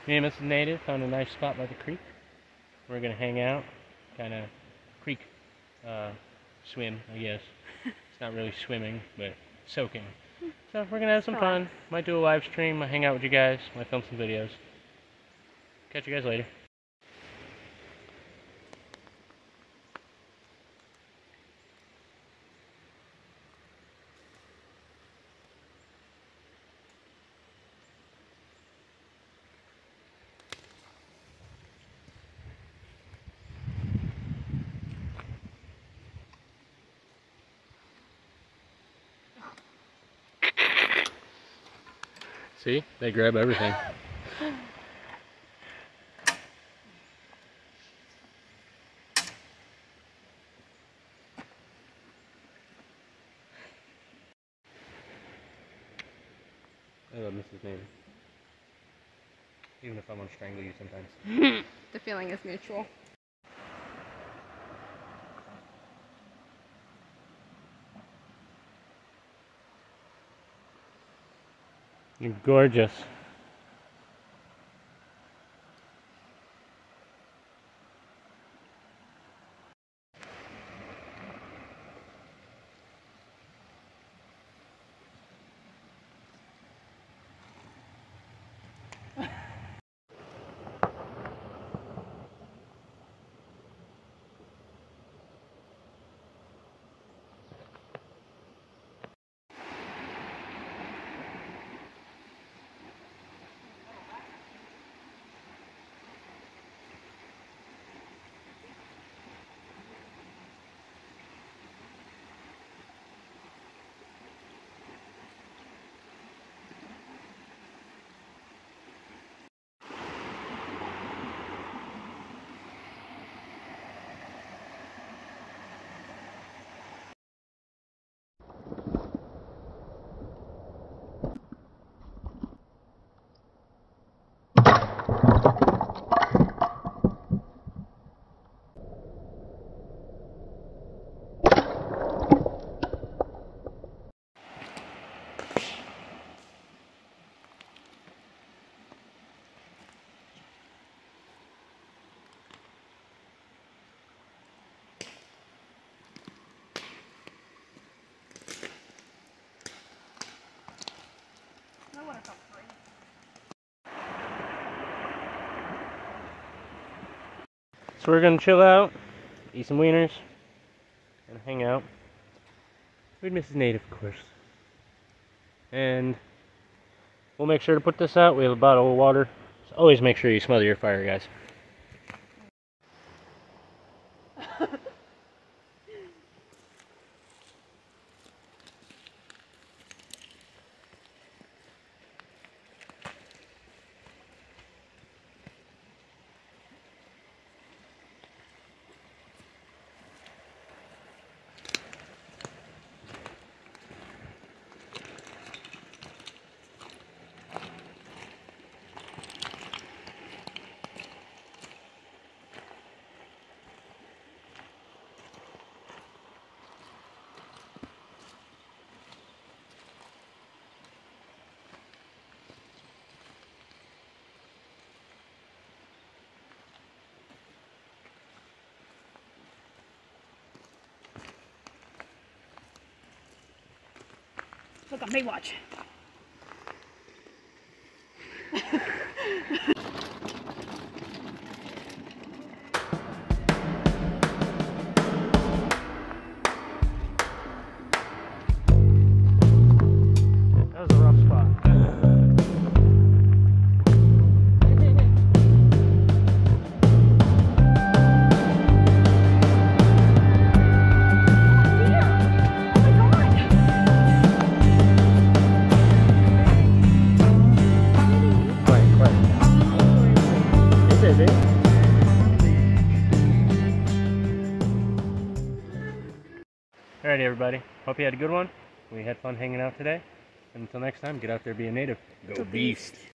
Me and Mrs.Native found a nice spot by the creek. We're gonna hang out, kind of creek swim, I guess. It's not really swimming, but soaking. So we're gonna have some fun. Might do a live stream, might hang out with you guys, might film some videos. Catch you guys later. See? They grab everything. I love Mrs.Native. Even if I want to strangle you sometimes. The feeling is mutual. You're gorgeous. So we're gonna chill out, eat some wieners, and hang out with Mrs.Native, of course. And we'll make sure to put this out. We have a bottle of water. So always make sure you smother your fire, guys. Look on me, watch. That was a rough spot. Alrighty, everybody. Hope you had a good one. We had fun hanging out today. And until next time, get out there, be a native. Go Beast!